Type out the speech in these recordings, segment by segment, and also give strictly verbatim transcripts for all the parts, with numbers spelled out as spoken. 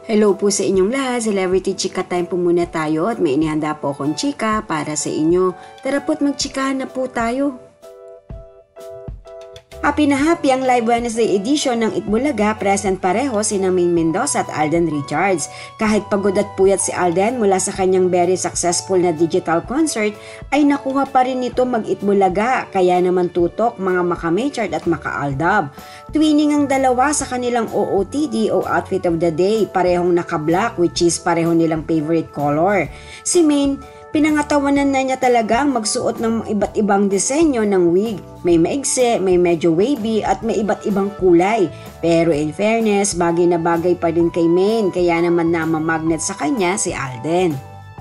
Hello po sa inyong lahat, Celebrity Chika Time po muna tayo at may inihanda po akong chika para sa inyo. Tara po't magchikahan na po tayo. Happy na happy ang Live Wednesday edition ng Itbulaga, present pareho si Maine Mendoza at Alden Richards. Kahit pagod at puyat si Alden mula sa kanyang very successful na digital concert, ay nakuha pa rin nito mag-Itbulaga, kaya naman tutok mga Maka-Machard at Maka-Aldab. Twinning ang dalawa sa kanilang O O T D o Outfit of the Day, parehong naka-black which is pareho nilang favorite color. Si Maine, pinangatawanan na niya talaga ang magsuot ng iba't ibang disenyo ng wig. May maigsi, may medyo wavy at may iba't ibang kulay. Pero in fairness, bagay na bagay pa din kay Maine, kaya naman namamagnet sa kanya si Alden.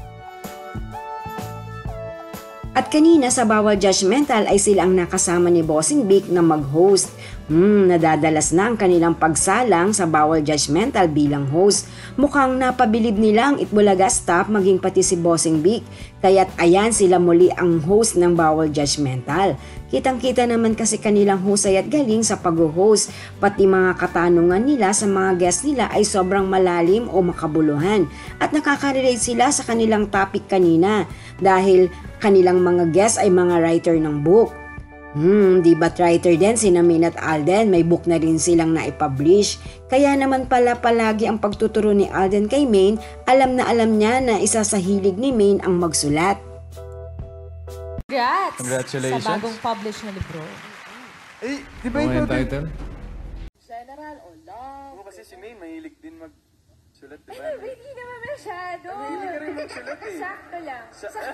At kanina sa Bawal Judgmental ay sila ang nakasama ni Bossing Vic na mag-host. Hmm, nadadalas na ang kanilang pagsalang sa Bawal Judgmental bilang host. Mukhang napabilib nila ang Itbulaga staff maging pati si Bossing Vic. Kaya't ayan sila muli ang host ng Bawal Judgmental. Kitang-kita naman kasi kanilang husay at galing sa pag-host. Pati mga katanungan nila sa mga guest nila ay sobrang malalim o makabuluhan. At nakaka-relate sila sa kanilang topic kanina dahil kanilang mga guest ay mga writer ng book. Hmm, di ba't writer din si Maine at Alden? May book na rin silang naipublish. Kaya naman pala palagi ang pagtuturo ni Alden kay Maine, alam na alam niya na isa sa hilig ni Maine ang magsulat. Congrats! Congratulations. Sa bagong publish na libro. Eh, di ba Ano ikaw yung din? title? General o love. Oo, kasi si May mahilig din magsulat, di ba? Ay, hindi naman masyado. Mahilig ka rin magsulat eh. Sakto lang.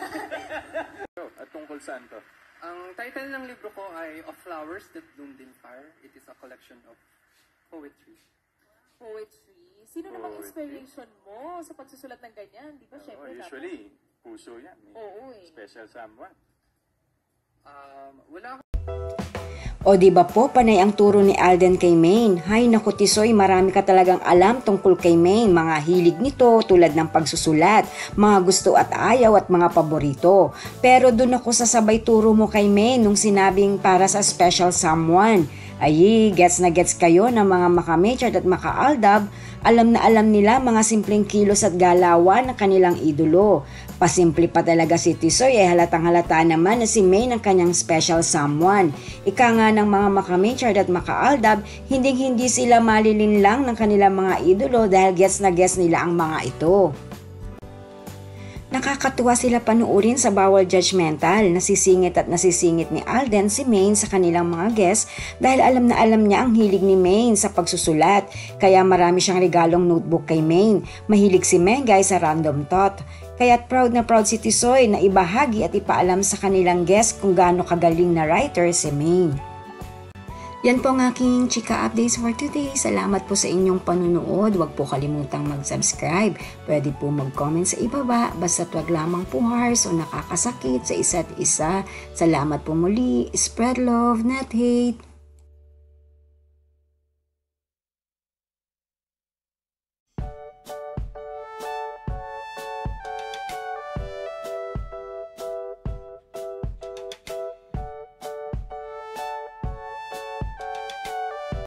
At tungkol saan to? Ang title ng libro ko ay Of Flowers That Bloomed in Fire. It is a collection of poetry. Poetry. Sino namang Poetry? inspiration mo sa pagsusulat ng ganyan? Di ba, Oh, syempre usually, puso yan. May Oo eh. special someone. Um, wala O di ba po, panay ang turo ni Alden kay Maine. Hay naku Tisoy, marami ka talagang alam tungkol kay Maine. Mga hilig nito tulad ng pagsusulat, mga gusto at ayaw at mga paborito. Pero dun ako sa sabay turo mo kay Maine nung sinabing para sa special someone. Ay, gets na gets kayo ng mga Maka-Machard at Maka-Aldab. Alam na alam nila mga simpleng kilos at galawan ng kanilang idolo. Pasimple pa talaga si Tisoy ay halatang halata naman na si Maine ang kanyang special someone. Ika nga ng mga Maka-Machard at Maka-Aldab, hindi hindi sila malilin lang ng kanilang mga idolo dahil gets na gets nila ang mga ito. Nakakatuwa sila panuorin sa Bawal Judgmental. Nasisingit at nasisingit ni Alden si Maine sa kanilang mga guests dahil alam na alam niya ang hilig ni Maine sa pagsusulat. Kaya marami siyang regalong notebook kay Maine. Mahilig si Mengay sa random thought. Kaya't proud na proud si Tisoy na ibahagi at ipaalam sa kanilang guests kung gaano kagaling na writer si Maine. Yan po ang aking chika updates for today. Salamat po sa inyong panunood. Huwag po kalimutang mag-subscribe. Pwede po mag-comment sa ibaba. Basta't wag lamang po harsh o nakakasakit sa isa't isa. Salamat po muli. Spread love, not hate.